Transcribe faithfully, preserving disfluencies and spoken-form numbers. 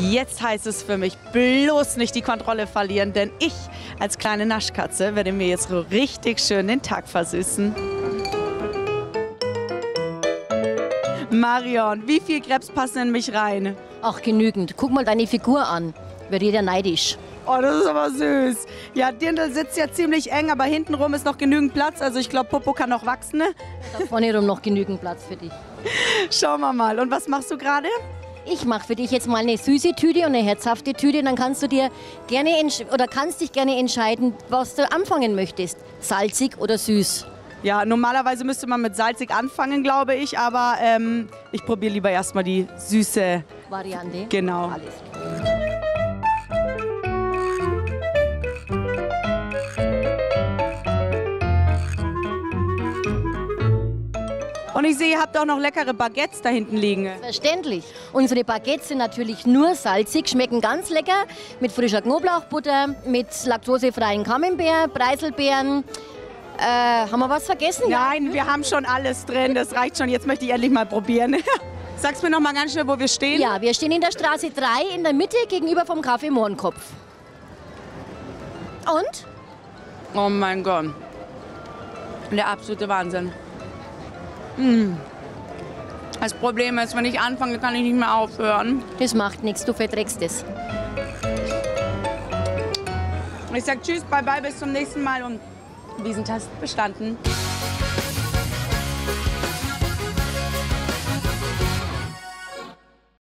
Jetzt heißt es für mich, bloß nicht die Kontrolle verlieren, denn ich als kleine Naschkatze werde mir jetzt so richtig schön den Tag versüßen. Marion, wie viel Krebs passen in mich rein? Ach, genügend. Guck mal deine Figur an. Wird jeder neidisch. Oh, das ist aber süß. Ja, Dirndl sitzt ja ziemlich eng, aber hintenrum ist noch genügend Platz. Also ich glaube, Popo kann noch wachsen, ne? Da vorne rum noch genügend Platz für dich. Schauen wir mal. Und was machst du gerade? Ich mache für dich jetzt mal eine süße Tüte und eine herzhafte Tüte. Dann kannst du dir gerne oder kannst dich gerne entscheiden, was du anfangen möchtest. Salzig oder süß. Ja, normalerweise müsste man mit salzig anfangen, glaube ich. Aber ähm, ich probiere lieber erstmal die süße Variante. Genau. Alles klar. Und ich sehe, ihr habt auch noch leckere Baguettes da hinten liegen. Verständlich. Unsere Baguettes sind natürlich nur salzig, schmecken ganz lecker mit frischer Knoblauchbutter, mit laktosefreien Camembert, Preiselbeeren. Äh, haben wir was vergessen? Nein, wir haben schon alles drin. Das reicht schon. Jetzt möchte ich endlich mal probieren. Sag's mir noch mal ganz schnell, wo wir stehen. Ja, wir stehen in der Straße drei in der Mitte gegenüber vom Café Mohrenkopf. Und? Oh mein Gott. Der absolute Wahnsinn. Mm. Das Problem ist, wenn ich anfange, kann ich nicht mehr aufhören. Das macht nichts, du verträgst es. Ich sag tschüss, bye bye, bis zum nächsten Mal und Wiesentest bestanden.